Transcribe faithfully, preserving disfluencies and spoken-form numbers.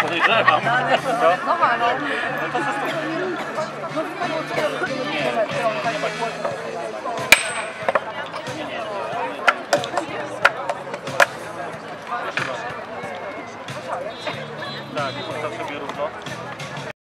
Podejrzewam. No halo. No to co z tym? No,